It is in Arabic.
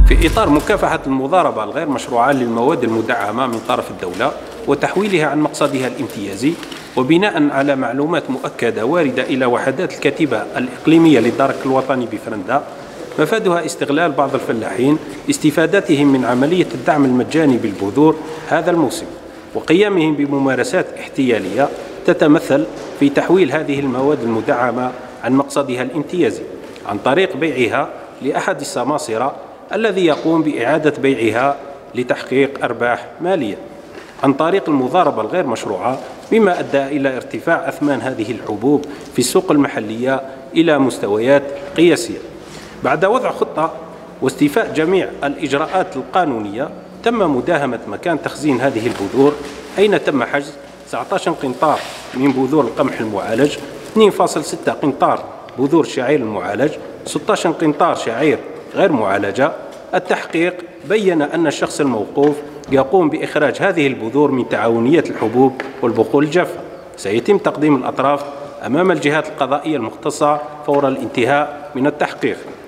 في إطار مكافحة المضاربة الغير مشروعة للمواد المدعمة من طرف الدولة وتحويلها عن مقصدها الامتيازي، وبناء على معلومات مؤكدة واردة إلى وحدات الكتيبة الإقليمية للدرك الوطني بفرندا، مفادها استغلال بعض الفلاحين استفادتهم من عملية الدعم المجاني بالبذور هذا الموسم، وقيامهم بممارسات احتيالية تتمثل في تحويل هذه المواد المدعمة عن مقصدها الامتيازي عن طريق بيعها لأحد السماسرة الذي يقوم بإعادة بيعها لتحقيق أرباح مالية عن طريق المضاربة الغير مشروعة، مما أدى إلى ارتفاع أثمان هذه الحبوب في السوق المحلية إلى مستويات قياسية. بعد وضع خطة واستيفاء جميع الإجراءات القانونية، تم مداهمة مكان تخزين هذه البذور، حين تم حجز 19 قنطار من بذور القمح المعالج، 2.6 قنطار بذور الشعير المعالج، 16 قنطار شعير غير معالجة. التحقيق بين أن الشخص الموقوف يقوم بإخراج هذه البذور من تعاونية الحبوب والبقول الجافة. سيتم تقديم الأطراف أمام الجهات القضائية المختصة فور الانتهاء من التحقيق.